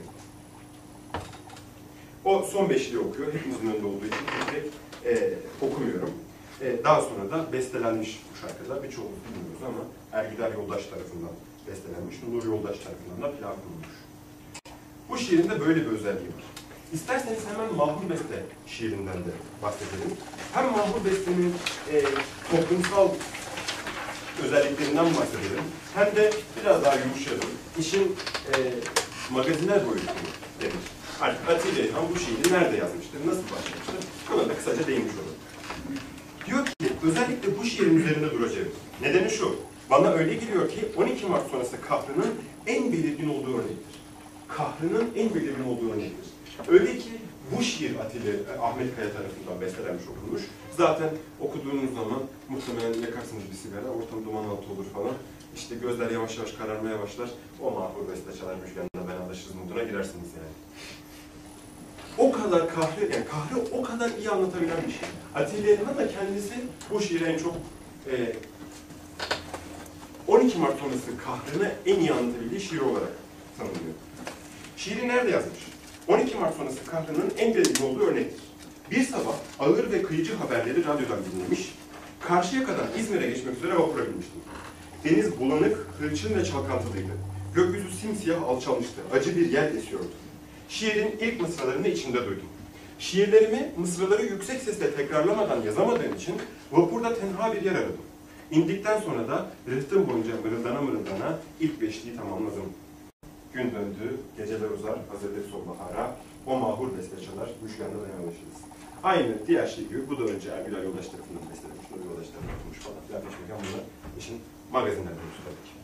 O son beşliği okuyor. Hepimizin önünde olduğu için tek okumuyorum. Daha sonra da bestelenmiş bu şarkıda. Birçoğumuz bilmiyoruz ama Ergüder Yoldaş tarafından bestelenmiş. Nur Yoldaş tarafından da plak konulmuş. Bu şiirin de böyle bir özelliği var. İsterseniz hemen Mahmur Beste şiirinden de bahsedelim. Hem Mahmur Beste'nin toplumsal özelliklerinden bahsedelim, hem de biraz daha yumuşayalım. İşin magazinel boyutunu denir. Artık Atilla İlhan bu şiiri nerede yazmıştır, nasıl başlamıştır? Buna da kısaca değinmiş olalım. Diyor ki, özellikle bu şiirin üzerinde duracağım. Nedeni şu, bana öyle geliyor ki 12 Mart sonrası kahrının en belirgin olduğu örnektir. Kahrının en belirgin olduğu örnektir. Öyle ki bu şiir Ahmet Kaya tarafından bestelenmiş, okunmuş. Zaten okuduğunuz zaman muhtemelen yakarsınız bir sigara, ortam duman altı olur falan. İşte gözler yavaş yavaş kararmaya başlar. O Mahmur Beste çalar Müjgan'la beraberleşiriz moduna girersiniz yani. O kadar kahrı o kadar iyi anlatabilen bir şey. Atilla İlhan da kendisi bu şiiri en çok 12 Mart sonrası kahrını en iyi anlatabildiği şiir olarak tanımlıyor. Şiiri nerede yazmış? 12 Mart sonrası kahrının en belirgin olduğu örnektir. Bir sabah ağır ve kıyıcı haberleri radyodan dinlemiş, Karşıyaka'dan İzmir'e geçmek üzere vapura binmiştim. Deniz bulanık, hırçın ve çalkantılıydı. Gökyüzü simsiyah alçalmıştı, acı bir yel esiyordu. Şiirin ilk mısralarını içinde duydum. Şiirlerimi mısraları yüksek sesle tekrarlamadan yazamadığım için vapurda tenha bir yer aradım. İndikten sonra da rıhtım boyunca mırıldana mırıldana ilk beşliği tamamladım. Gün döndü, geceler uzar, hazırlık sonbahara, o mahur beste çalar, Müjgan'la dayanışırız. Aynı diğer şey gibi, bu da önce Ergüler Yoldaş tarafından bestelenmiş, Nur Yoldaş tarafından atılmış falan. Müjgan bunlar işin magazinler konusu tabii ki.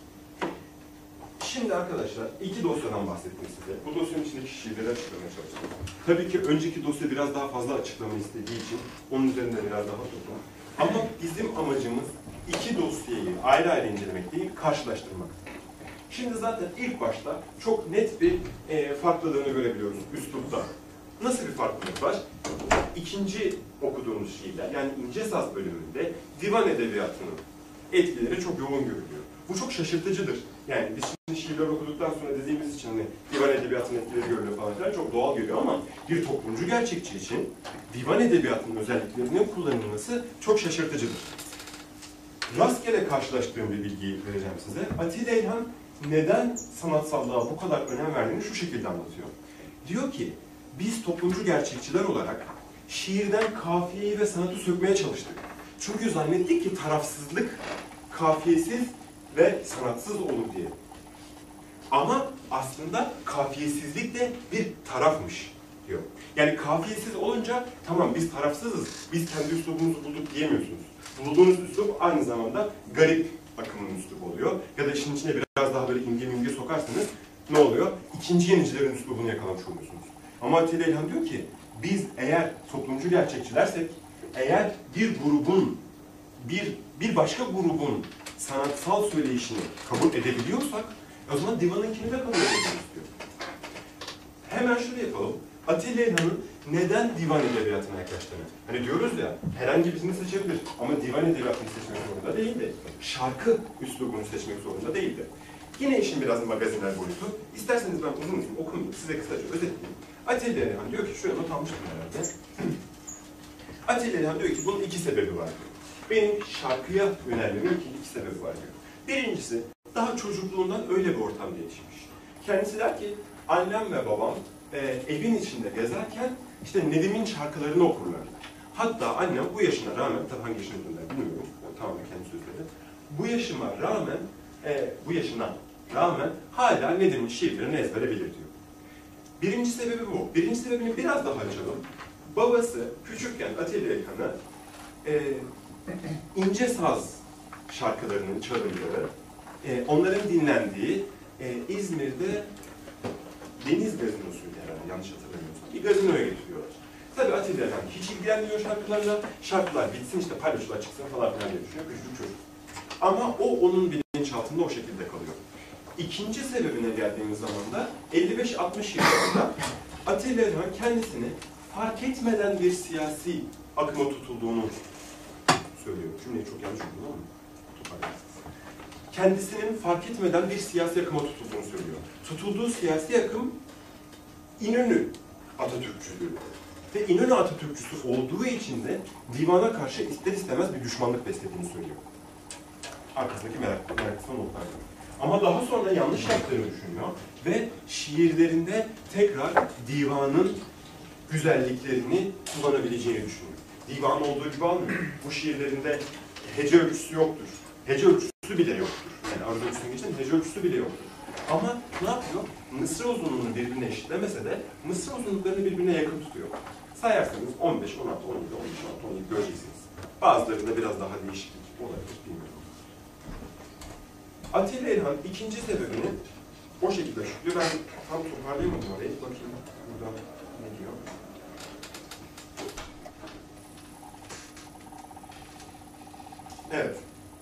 Şimdi arkadaşlar, iki dosyadan bahsettim size. Bu dosyanın içindeki şiirleri açıklamaya çalıştım. Tabii ki önceki dosya biraz daha fazla açıklama istediği için onun üzerinde biraz daha durdum. Ama bizim amacımız iki dosyayı ayrı ayrı incelemek değil, karşılaştırmak. Şimdi zaten ilk başta çok net bir farklılığını görebiliyoruz üslupta. Nasıl bir farklılık var? İkinci okuduğumuz şiirler, yani İnce Saz bölümünde divan edebiyatının etkileri çok yoğun görülüyor. Bu çok şaşırtıcıdır. Yani biz şimdi şiirler okuduktan sonra dediğimiz için hani divan edebiyatının etkileri görülüyor falan filan çok doğal geliyor ama bir toplumcu gerçekçi için divan edebiyatının özelliklerinin kullanılması çok şaşırtıcıdır. Rastgele karşılaştığım bir bilgiyi vereceğim size. Atilla İlhan neden sanatsallığa bu kadar önem verdiğini şu şekilde anlatıyor. Diyor ki, biz toplumcu gerçekçiler olarak şiirden kafiyeyi ve sanatı sökmeye çalıştık. Çünkü zannettik ki tarafsızlık kafiyesiz ve sanatsız olur diye. Ama aslında kafiyesizlik de bir tarafmış diyor. Yani kafiyesiz olunca tamam biz tarafsızız, biz kendi üslubumuzu bulduk diyemiyorsunuz. Bulduğunuz üslup aynı zamanda garip akımın üslubu oluyor. Ya da işin içine biraz daha böyle imge mimge sokarsanız ne oluyor? İkinci yenicilerin üslubunu yakalamış oluyorsunuz. Ama Atilla İlhan diyor ki biz eğer toplumcu gerçekçilersek, eğer bir grubun, bir başka grubun sanatsal söyleyişini kabul edebiliyorsak o zaman divanınkini de kabul edebiliriz diyor. Hemen şöyle yapalım. Atilla İlhan'ın neden divan edebiyatına yaklaştığını. Hani diyoruz ya, herhangi birini seçebilir ama divan edebiyatını seçmek zorunda değildi. Şarkı üslubunu seçmek zorunda değildi. Yine işin biraz magazinel boyutu. İsterseniz ben uzun uzun okumayayım, size kısaca özetleyeyim. Atilla İlhan diyor ki, şuraya not almıştım herhalde. Atilla İlhan diyor ki, bunun iki sebebi var diyor. Benim şarkıya yönelmemin iki sebebi var diyor. Birincisi, daha çocukluğundan öyle bir ortamda yetişmiş. Kendisi der ki, annem ve babam evin içinde gezerken işte Nedim'in şarkılarını okurlardı. Hatta annem bu yaşına rağmen, tabii hangi yaşına bilmiyorum, tamamen kendi sözleri. Bu yaşına rağmen hala Nedim'in şiirlerini ezbere bilir diyor. Birinci sebebi bu. Birinci sebebini biraz daha açalım. Babası küçükken Atilla İlhan'a İnce Saz şarkılarının çalındığı onların dinlendiği İzmir'de Deniz Gazinosu'ydu herhalde, yanlış hatırlamıyorsam. Bir gazinoya getiriyorlar. Tabii Atilla Elhan hiç ilgilenmiyor şarkılarla. Şarkılar bitsin işte palyaçolar çıksın falan filan diye düşünüyor. Küçücük çocuk. Ama o onun bilinçaltında o şekilde kalıyor. İkinci sebebine geldiğimiz zaman da 55-60 yıllarında Atilla Elhan kendisini fark etmeden bir siyasi akıma tutulduğunu söylüyor. Cümleyi çok yanlış okudum ama toparlayacağız. Kendisinin fark etmeden bir siyasi akıma tutulduğunu söylüyor. Tutulduğu siyasi akım İnönü Atatürkçülüğü. Ve İnönü Atatürkçüsü olduğu için de divana karşı ister istemez bir düşmanlık beslediğini söylüyor. Arkasındaki meraklısı notlar. Ama daha sonra yanlış yaptığını düşünüyor ve şiirlerinde tekrar divanın güzelliklerini kullanabileceğini düşünüyor. Divan olduğu gibi almıyor. Bu şiirlerinde hece ölçüsü yoktur. Hece ölçüsü bile yoktur. Yani aruz ölçüsünü geçen hece ölçüsü bile yoktur. Ama ne yapıyor? Mısra uzunluğunu birbirine eşitlemese de mısra uzunluklarını birbirine yakın tutuyor. Sayarsanız 15, 16, 17, 15, 16, 17 göreceksiniz. Bazılarında biraz daha değişiklik olabilir, bilmiyorum. Atilla Elhan ikinci sebebini o şekilde açıklıyor. Ben tam toparlayamadım orayı. Bakayım burada ne diyor. Evet.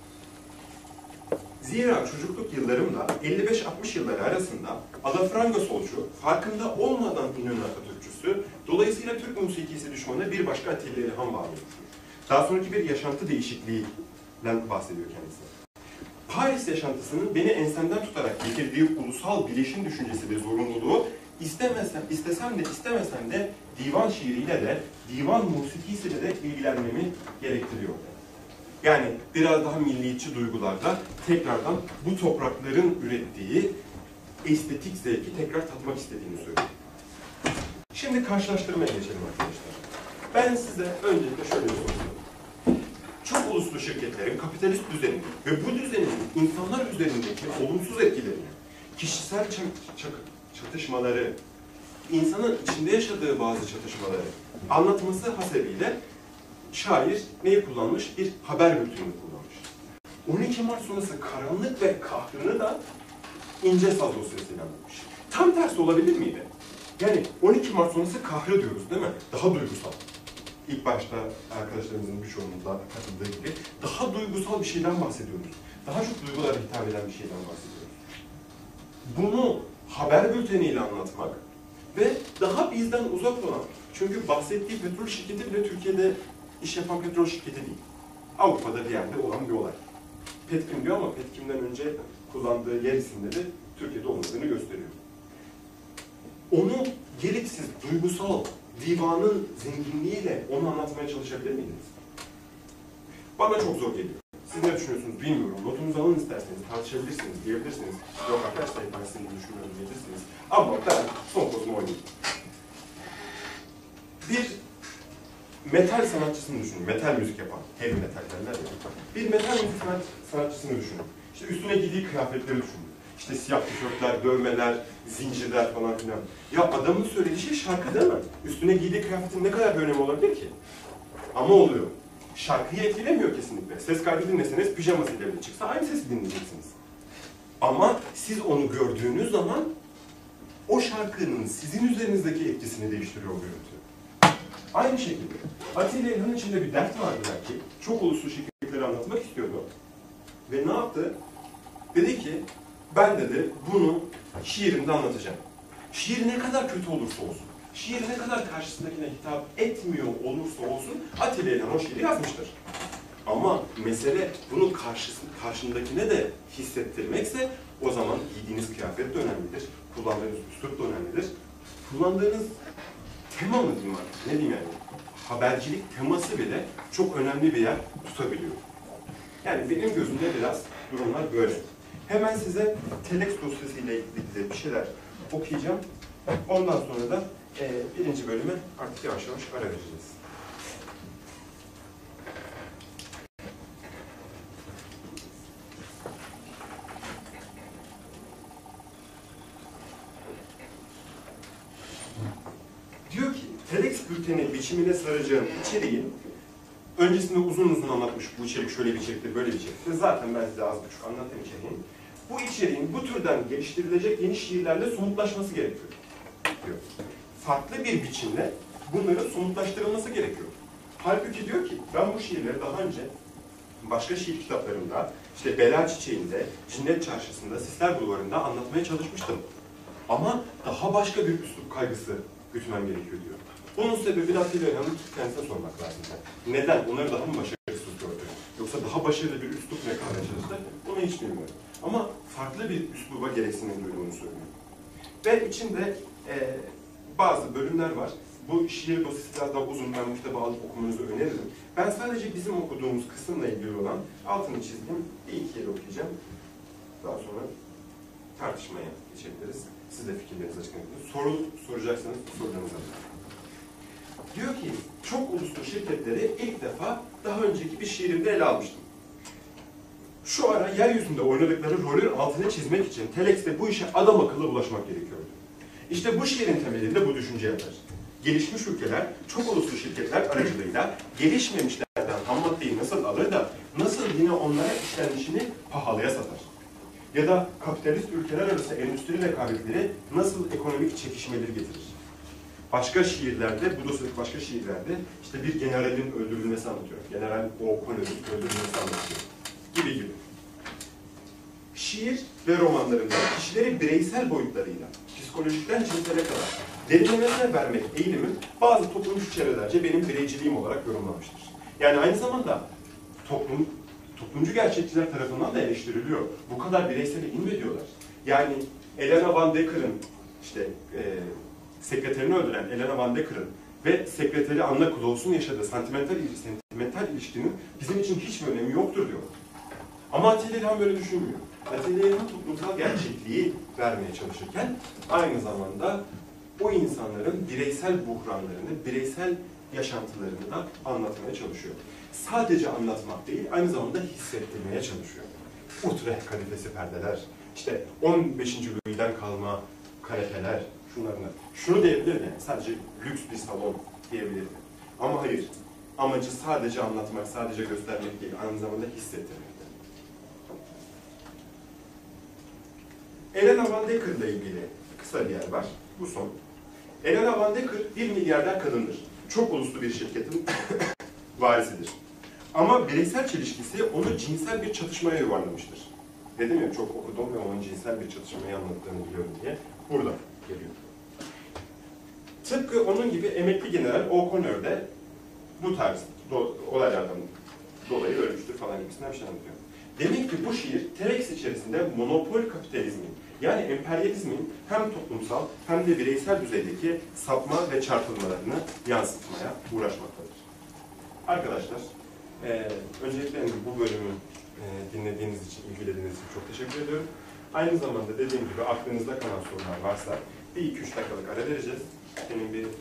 Zira çocukluk yıllarımla 55-60 yılları arasında alafranga solcu, farkında olmadan İnönü Atatürkçüsü, dolayısıyla Türk musikisi düşmanı bir başka Atilla Elhan bağlıyordur. Daha sonraki bir yaşantı değişikliğinden bahsediyor kendisi. Paris yaşantısının beni ensemden tutarak getirdiği ulusal bileşim düşüncesi ve zorunluluğu istesem de istemesem de divan şiiriyle de, divan musikisiyle de ilgilenmemi gerektiriyor. Yani biraz daha milliyetçi duygularla tekrardan bu toprakların ürettiği estetik zevki tekrar tatmak istediğini söylüyor. Şimdi karşılaştırmaya geçelim arkadaşlar. Ben size öncelikle şöyle bir soru sorayım. Çok uluslu şirketlerin kapitalist düzenini ve bu düzenin insanlar üzerindeki olumsuz etkilerini, kişisel çatışmaları, insanın içinde yaşadığı bazı çatışmaları anlatması hasebiyle şair neyi kullanmış? Bir haber bültenini kullanmış. 12 Mart sonrası karanlık ve kahrını da ince saz dosyasıyla anlatmış. Tam tersi olabilir miydi? Yani 12 Mart sonrası kahrı diyoruz değil mi? Daha duygusal. İlk başta arkadaşlarımızın birçoğunun da katıldığı gibi daha duygusal bir şeyden bahsediyoruz. Daha çok duygulara hitap eden bir şeyden bahsediyoruz. Bunu haber bülteniyle anlatmak ve daha bizden uzak olan, çünkü bahsettiği petrol şirketi bile Türkiye'de iş yapan petrol şirketi değil. Avrupa'da bir yerde olan bir olay. Petkim diyor ama Petkim'den önce kullandığı yer isimleri Türkiye'de olmadığını gösteriyor. Onu gereksiz, duygusal, divanın zenginliğiyle onu anlatmaya çalışabilir miydiniz? Bana çok zor geliyor. Siz ne düşünüyorsunuz bilmiyorum. Notunuzu alın isterseniz, tartışabilirsiniz, diyebilirsiniz. Yok arkadaşlar ben sizin düşünüyorum diyebilirsiniz. Ama ben son kozumu oynayayım. Bir metal sanatçısını düşünün. Metal müzik yapan, heavy metal derler ya. Bir metal müzik sanatçısını düşünün. İşte üstüne giydiği kıyafetleri düşünün. İşte siyah tişörtler, dövmeler, zincirler falan filan. Ya adamın söylediği şey şarkı değil mi? Üstüne giydiği kıyafetin ne kadar bir önemi olabilir ki? Ama oluyor. Şarkıyı etkilemiyor kesinlikle. Ses kaydı dinleseniz pijamasıyla bile çıksa aynı sesi dinleyeceksiniz. Ama siz onu gördüğünüz zaman o şarkının sizin üzerinizdeki etkisini değiştiriyor o görüntü. Aynı şekilde Atilla İlhan'ın içinde bir dert vardı belki. Çok uluslu şirketleri anlatmak istiyordu. Ve ne yaptı? Dedi ki, ben dedi bunu şiirimde anlatacağım. Şiir ne kadar kötü olursa olsun, şiir ne kadar karşısındakine hitap etmiyor olursa olsun Atilla İlhan o şiiri yazmıştır. Ama mesele bunu karşındakine de hissettirmekse o zaman giydiğiniz kıyafet de önemlidir, kullandığınız üslup da önemlidir. Kullandığınız tema mı diyeyim artık, ne diyeyim yani? Habercilik teması bile çok önemli bir yer tutabiliyor. Yani benim gözümde biraz durumlar böyle. Hemen size Telex dosyasıyla ilgili bir şeyler okuyacağım. Ondan sonra da birinci bölüme artık yavaş yavaş ara vereceğiz. Diyor ki, Telex bülteni biçimine saracağım içeriğin öncesinde uzun uzun anlatmış, bu içerik şöyle bir içeriktir, böyle bir içeriktir. Zaten ben size az buçuk anlatayım içeriğini. bu içeriğin bu türden geliştirilecek yeni şiirlerle somutlaşması gerekiyor diyor. Farklı bir biçimde bunların somutlaştırılması gerekiyor. Halbuki diyor ki ben bu şiirleri daha önce başka şiir kitaplarımda, işte Bela Çiçeği'nde, Cinnet Çarşısı'nda, Sisler Bulvarı'nda anlatmaya çalışmıştım. Ama daha başka bir üslup kaygısı gütmem gerekiyor diyor. Bunun sebebini Atilla İlhan'ın kendisine sormak lazım. Neden? Onları daha mı başarısız gördü? Yoksa daha başarılı bir üslup mu yakalamaya çalıştı? Bunu hiç bilmiyorum. Ama farklı bir üsluba gereksinim duyduğunu söylüyor. Ve içinde bazı bölümler var. Bu şiir dosyası biraz daha uzun, ben bu kitabı alıp okumanızı öneririm. Ben sadece bizim okuduğumuz kısımla ilgili olan altını çizdiğim bir iki yeri okuyacağım. Daha sonra tartışmaya geçebiliriz. Siz de fikirlerinizi açıklayabilirsiniz. Soru soracaksanız sorularınızı alın. Diyor ki, çok uluslu şirketleri ilk defa daha önceki bir şiirimde ele almıştım. Şu ara yeryüzünde oynadıkları rolün altını çizmek için Telex'te bu işe adam akıllı bulaşmak gerekiyordu. İşte bu şiirin temelinde bu düşünce yatar. Gelişmiş ülkeler, çok uluslu şirketler aracılığıyla gelişmemişlerden ham maddeyi nasıl alır da nasıl yine onlara işlenmişini pahalıya satar? Ya da kapitalist ülkeler arası endüstri rekabetleri nasıl ekonomik çekişmeleri getirir? Başka şiirlerde, bu dosyadaki başka şiirlerde işte bir generalin öldürülmesi anlatıyor. General O'Connor'un öldürülmesi anlatıyor. Gibi gibi. Şiir ve romanlarında kişileri bireysel boyutlarıyla, psikolojikten cinsele kadar derinlemesine vermek eğilimi bazı toplumcu çevrelerce benim bireyciliğim olarak yorumlanmıştır. Yani aynı zamanda toplumcu gerçekçiler tarafından da eleştiriliyor. Bu kadar bireysele inme diyorlar. Yani Elena Van Decker'ın işte sekreterini öldüren Elena Van Decker'ın ve sekreteri Anna Claus'un yaşadığı sentimental ilişkinin bizim için hiçbir önemi yoktur diyor. Ama Atilla İlhan böyle düşünmüyor. Atilla İlhan toplumsal gerçekliği vermeye çalışırken aynı zamanda o insanların bireysel buhranlarını, bireysel yaşantılarını da anlatmaya çalışıyor. Sadece anlatmak değil, aynı zamanda hissettirmeye çalışıyor. Utrecht kadifesi perdeler, işte 15. Louis'den kalma kanepeler, şunlarına. Şunu diyebilir mi? Sadece lüks bir salon diyebilir mi? Ama hayır. Amacı sadece anlatmak, sadece göstermek değil, aynı zamanda hissettirmek. Elena Van Decker ile ilgili kısa bir yer var. Bu son. Elena Van Decker bir milyarder kadındır. Çok uluslu bir şirketin varisidir. Ama bireysel çelişkisi onu cinsel bir çatışmaya yuvarlamıştır. Dedim ya çok okudum ve onun cinsel bir çatışmayı anlattığını biliyorum diye. Burada geliyor. Tıpkı onun gibi emekli general O'Connor de bu tarz olaylardan dolayı ölmüştür falan gibisinden bir şey anlatıyor. Demek ki bu şiir Telex içerisinde monopol kapitalizmin yani emperyalizmin hem toplumsal hem de bireysel düzeydeki sapma ve çarpılmalarını yansıtmaya uğraşmaktadır. Arkadaşlar, öncelikle bu bölümü dinlediğiniz için, ilgilediğiniz için çok teşekkür ediyorum. Aynı zamanda dediğim gibi aklınızda kalan sorular varsa bir 2-3 dakikalık ara vereceğiz. Senin bir 2-3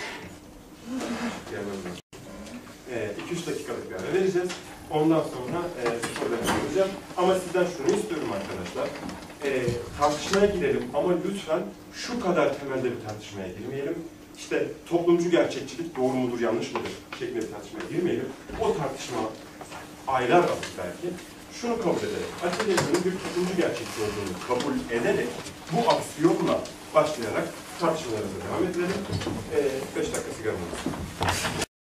dakikalık bir ara vereceğiz. Ondan sonra sorularını soracağım. Ama sizden şunu istiyorum arkadaşlar. Tartışmaya girelim ama lütfen şu kadar temelde bir tartışmaya girmeyelim. İşte toplumcu gerçekçilik doğru mudur, yanlış mıdır şeklinde bir tartışmaya girmeyelim. O tartışma aylar alır belki. Şunu kabul ederek, Atilla İlhan'ın bir toplumcu gerçekçi olduğunu kabul ederek bu aksiyonla başlayarak tartışmalarımıza devam edelim. 5 dakika sigaramız.